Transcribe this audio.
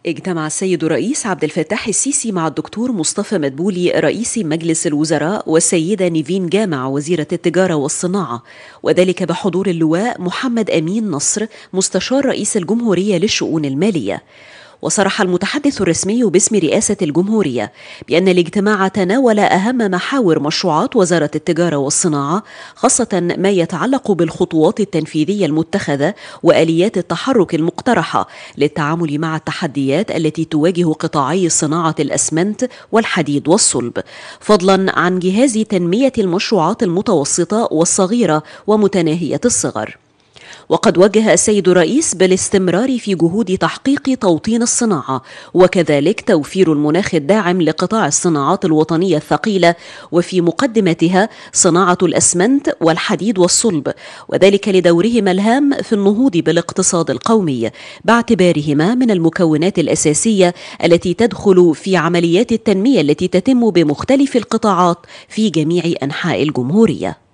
اجتمع السيد الرئيس عبد الفتاح السيسي مع الدكتور مصطفى مدبولي رئيس مجلس الوزراء والسيدة نيفين جامع وزيرة التجارة والصناعة، وذلك بحضور اللواء محمد أمين نصر مستشار رئيس الجمهورية للشؤون المالية. وصرح المتحدث الرسمي باسم رئاسة الجمهورية بأن الاجتماع تناول أهم محاور مشروعات وزارة التجارة والصناعة، خاصة ما يتعلق بالخطوات التنفيذية المتخذة وآليات التحرك المقترحة للتعامل مع التحديات التي تواجه قطاعي صناعة الأسمنت والحديد والصلب، فضلا عن جهاز تنمية المشروعات المتوسطة والصغيرة ومتناهية الصغر. وقد وجه السيد الرئيس بالاستمرار في جهود تحقيق توطين الصناعة، وكذلك توفير المناخ الداعم لقطاع الصناعات الوطنية الثقيلة، وفي مقدمتها صناعة الأسمنت والحديد والصلب، وذلك لدورهما الهام في النهوض بالاقتصاد القومي، باعتبارهما من المكونات الأساسية التي تدخل في عمليات التنمية التي تتم بمختلف القطاعات في جميع أنحاء الجمهورية.